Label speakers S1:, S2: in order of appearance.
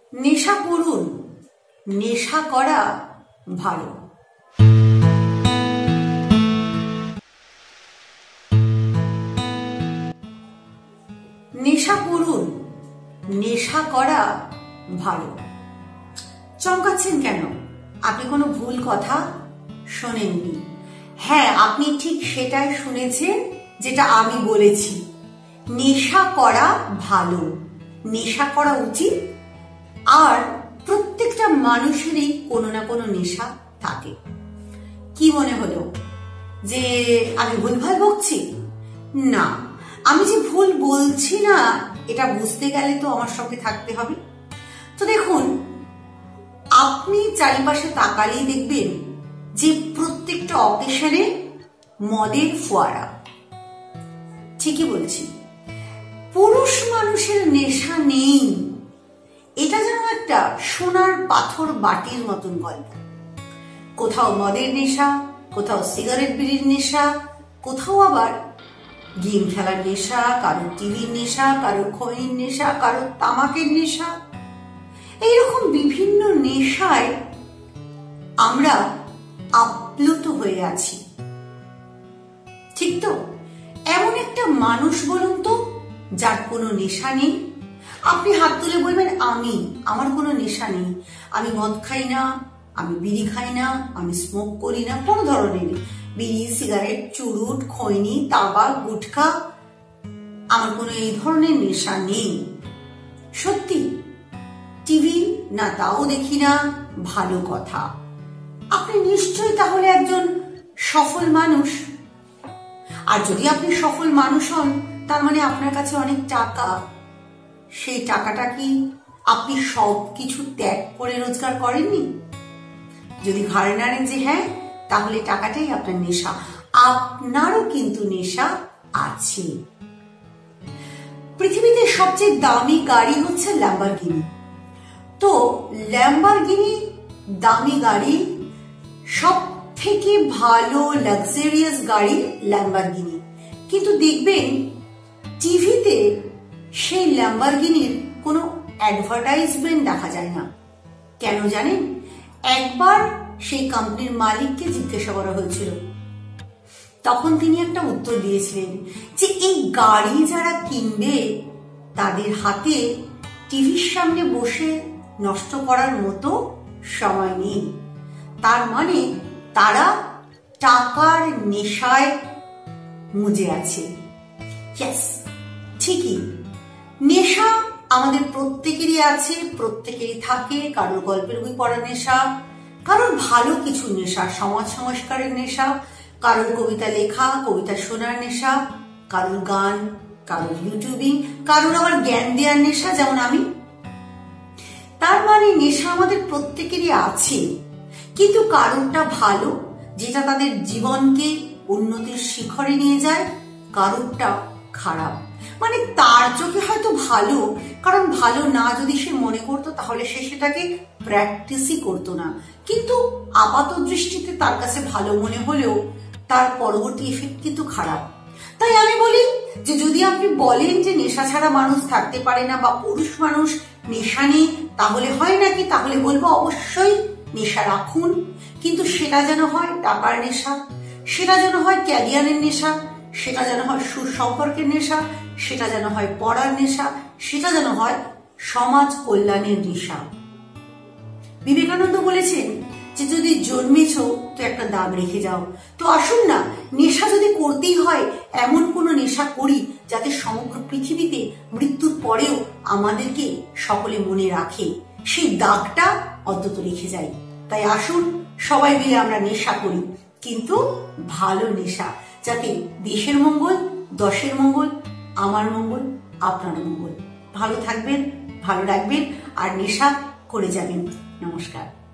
S1: নেশা করুন, নেশা করা ভালো। নেশা করুন, নেশা করা ভালো। চমকাচ্ছেন কেন? আপনি কোনো ভুল কথা শোনেননি। হ্যাঁ, আপনি ঠিক সেটাই শুনেছেন যেটা আমি বলেছি। নেশা করা ভালো, নেশা করা উচিত। আর প্রত্যেকটা মানুষেরই কোনো না কোনো নেশা থাকে। কি মনে হলো যে আমি ভুলভাল বকছি? না, আমি যে ভুল বলছি না এটা বুঝতে গেলে তো আমার সঙ্গে থাকতে হবে। তো দেখুন, আপনি চারিপাশে তাকালেই দেখবেন যে প্রত্যেকটা অকেশনে মদের ফোয়ারা। ঠিকই বলছি, পুরুষ মানুষের নেশা নেই, এটা যেন একটা সোনার পাথর বাটির মতন গল্প। কোথাও মদের নেশা, কোথাও সিগারেট বিড়ির নেশা, কোথাও আবার গেম খেলার নেশা, কারোর টিভির নেশা, কারোর খৈনির নেশা, কারোর তামাকের নেশা। এইরকম বিভিন্ন নেশায় আমরা আপ্লুত হয়ে আছি। ঠিক তো? এমন একটা মানুষ বলুন তো যার কোনো নেশা নেই। আপনি হাত তুলে বলবেন আমার কোনো নেশা নেই, আমি মদ খাই না, আমি বিড়ি খাই না, আমি স্মোক করি না, কোনো ধরনের বিড়ি, সিগারেট, চুরুট, খৈনি, তামাক, গুটখা, আমার কোনো এই ধরনের নেশা নেই। সত্যি? টিভি না তাও দেখি না, ভালো কথা। আপনি নিশ্চয়ই তাহলে একজন সফল মানুষ। আর যদি আপনি সফল মানুষ হন, তার মানে আপনার কাছে অনেক টাকা। সেই টাকাটা কি আপনি সব কিছু ত্যাগ করে রোজগার করেননি? যদি ঘাড়ে নাড়েন যে হ্যাঁ, তাহলে টাকাটাই আপনার নেশা। আপনারও কিন্তু নেশা আছে। পৃথিবীতে সবচেয়ে দামি গাড়ি হচ্ছে ল্যাম্বরগিনি। তো ল্যাম্বরগিনি দামি গাড়ি, সব থেকে ভালো লাক্সারিয়াস গাড়ি ল্যাম্বরগিনি। কিন্তু দেখবেন টিভিতে সেই ল্যাম্বরগিনির কোনো অ্যাডভার্টাইজমেন্ট দেখা যায় না। কেন জানেন? একবার সেই কোম্পানির মালিককে জিজ্ঞাসা করা হয়েছিল, তখন তিনি একটা উত্তর দিয়েছিলেন যে এই গাড়ি যারা কিনবে তাদের হাতে টিভির সামনে বসে নষ্ট করার মতো সময় নেই। তার মানে তারা টাকার নেশায় মুজে আছে। ইয়েস, ঠিকই, নেশা আমাদের প্রত্যেকেরই আছে, প্রত্যেকেরই থাকে। কারোর গল্পের বই পড়ার নেশা, কারোর ভালো কিছু নেশা, সমাজ সংস্কারের নেশা, কারোর কবিতা লেখা, কবিতা শোনার নেশা, কারোর গান, কারোর ইউটিউবিং, কারোর আবার জ্ঞান দেওয়ার নেশা, যেমন আমি। তার মানে নেশা আমাদের প্রত্যেকেরই আছে, কিন্তু কারোরটা ভালো, যেটা তাদের জীবনকে উন্নতির শিখরে নিয়ে যায়, কারোরটা খারাপ, মানে তার চোখে হয়তো ভালো, কারণ ভালো না যদি সে মনে করতো তাহলে সে সেটাকে প্র্যাকটিসই করতো না। কিন্তু আপাত দৃষ্টিতে তার কাছে ভালো মনে হলেও তার পরবর্তী এফেক্ট কিন্তু খারাপ। তাই আমি বলি যে যদি আপনি বলেন যে নেশা ছাড়া মানুষ থাকতে পারে না, বা পুরুষ মানুষ নেশা নেই, তাহলে হয় নাকি? তাহলে বলবো অবশ্যই নেশা রাখুন, কিন্তু সেটা যেন হয় টাকার নেশা, সেটা যেন হয় ক্যারিয়ারের নেশা, সেটা যেন হয় সুসম্পর্কের নেশা, সেটা যেন হয় পড়ার নেশা, সেটা যেন হয় সমাজ কল্যাণের নেশা। বিবেকানন্দ বলেছেন যে যদি জন্মেছ তো একটা দাগ রেখে যাও। তো আসুন না, নেশা যদি করতেই হয় এমন কোনো নেশা করি যাতে সমগ্র পৃথিবীতে মৃত্যুর পরেও আমাদেরকে সকলে মনে রাখে, সেই দাগটা অন্তত রেখে যায়। তাই আসুন সবাই মিলে আমরা নেশা করি, কিন্তু ভালো নেশা, যাতে দেশের মঙ্গল, দশের মঙ্গল, আমার মঙ্গল, আপনার মঙ্গল। ভালো থাকবেন, ভালো রাখবেন, আর নেশা করে যাবেন। নমস্কার।